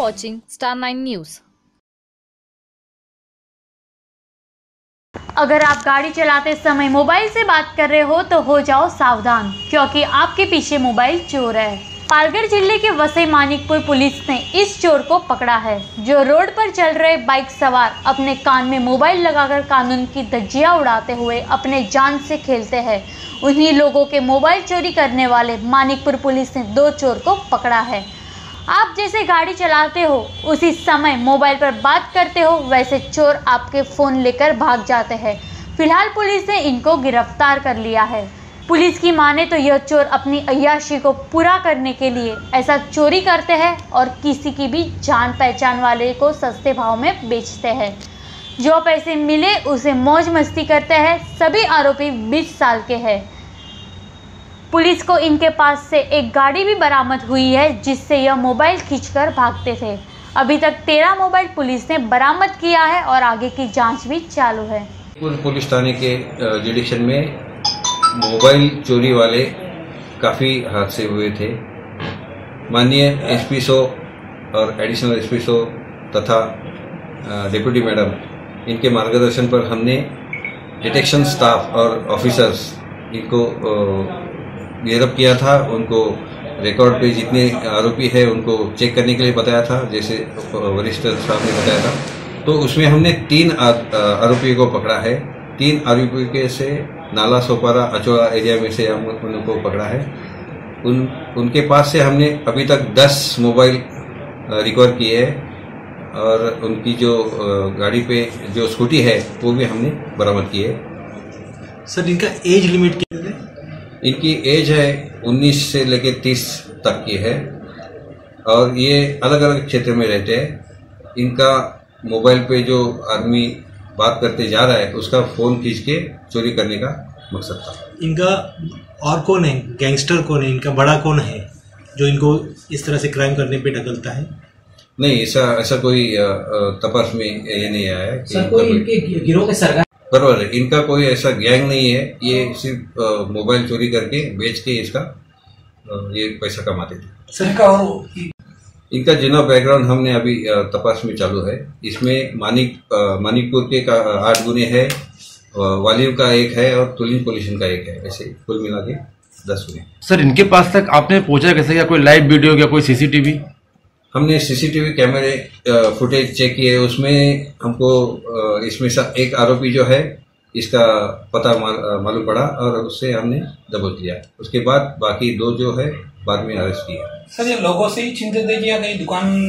watching Star 9 News. अगर आप गाड़ी चलाते समय मोबाइल से बात कर रहे हो तो हो जाओ सावधान, क्योंकि आपके पीछे मोबाइल चोर है। पालघर जिले के वसई मानिकपुर पुलिस ने इस चोर को पकड़ा है, जो रोड पर चल रहे बाइक सवार अपने कान में मोबाइल लगाकर कानून की धज्जियां उड़ाते हुए अपने जान से खेलते हैं। उन्हीं लोगों के मोबाइल चोरी करने वाले मानिकपुर पुलिस ने 2 चोर को पकड़ा है। आप जैसे गाड़ी चलाते हो उसी समय मोबाइल पर बात करते हो, वैसे चोर आपके फ़ोन लेकर भाग जाते हैं। फिलहाल पुलिस ने इनको गिरफ्तार कर लिया है। पुलिस की माने तो यह चोर अपनी अय्याशी को पूरा करने के लिए ऐसा चोरी करते हैं और किसी की भी जान पहचान वाले को सस्ते भाव में बेचते हैं। जो पैसे मिले उसे मौज मस्ती करते हैं। सभी आरोपी 20 साल के हैं। पुलिस को इनके पास से एक गाड़ी भी बरामद हुई है, जिससे यह मोबाइल खींचकर भागते थे। अभी तक 13 मोबाइल पुलिस ने बरामद किया है और आगे की जांच भी चालू है। पुलिस थाने के जुडिक्शन में मोबाइल चोरी वाले काफ़ी हादसे हुए थे। माननीय एसपी और एडिशनल एसपी तथा डिप्टी मैडम इनके मार्गदर्शन पर हमने डिटेक्शन स्टाफ और ऑफिसर्स इनको गिरफ्तार किया था। उनको रिकॉर्ड पे जितने आरोपी है उनको चेक करने के लिए बताया था, जैसे वरिष्ठ साहब ने बताया था। तो उसमें हमने 3 आरोपियों को पकड़ा है। 3 आरोपियों के से नाला सोपारा अचोड़ा एरिया में से हम उनको पकड़ा है। उनके पास से हमने अभी तक 10 मोबाइल रिकवर किए हैं और उनकी जो गाड़ी पे जो स्कूटी है वो भी हमने बरामद की है। सर, इनका एज लिमिट क्या है? इनकी एज है 19 से लेकर 30 तक की है और ये अलग अलग क्षेत्र में रहते हैं। इनका मोबाइल पे जो आदमी बात करते जा रहा है उसका फ़ोन खींच के चोरी करने का मकसद था। इनका और कौन है? गैंगस्टर कौन है? इनका बड़ा कौन है जो इनको इस तरह से क्राइम करने पे ढकलता है? नहीं, ऐसा कोई तपास में ये नहीं आया है कि सर, कोई इनके गिरोह के सरकार बराबर है। इनका कोई ऐसा गैंग नहीं है। ये सिर्फ मोबाइल चोरी करके बेच के इसका ये पैसा कमाते थे। सर, इनका जिना बैकग्राउंड हमने अभी तपास में चालू है। इसमें मानिकपुर के 8 गुने है, वालिव का 1 है और तुलिन पोल्यूशन का 1 है। ऐसे कुल मिला के 10 गुने। सर, इनके पास तक आपने पहुंचा कैसे? क्या कोई लाइव वीडियो या कोई सीसीटीवी? हमने सीसीटीवी कैमरे फुटेज चेक किए। उसमें हमको इसमें से एक आरोपी जो है इसका पता मालूम पड़ा और उससे हमने दबोच लिया। उसके बाद बाकी 2 जो है बाद में अरेस्ट किया। सर, ये लोगों से ही छीनते थे या कहीं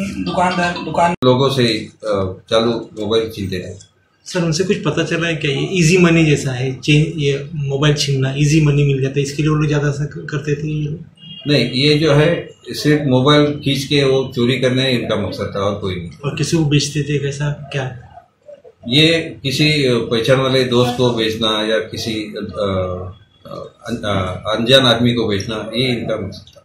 दुकान लोगों से चालू मोबाइल छीनते थे। सर, उनसे कुछ पता चला है क्या? ये इजी मनी जैसा है, ये मोबाइल छीनना, इजी मनी मिल जाता है, इसके लिए वो लोग ज्यादा करते थे? ये नहीं, ये जो है सिर्फ मोबाइल खींच के वो चोरी करना है इनका मकसद था और कोई नहीं। और किसी को बेचते थे कैसा क्या? ये किसी पहचान वाले दोस्त को बेचना या किसी अनजान आदमी को बेचना, ये इनका मकसद था।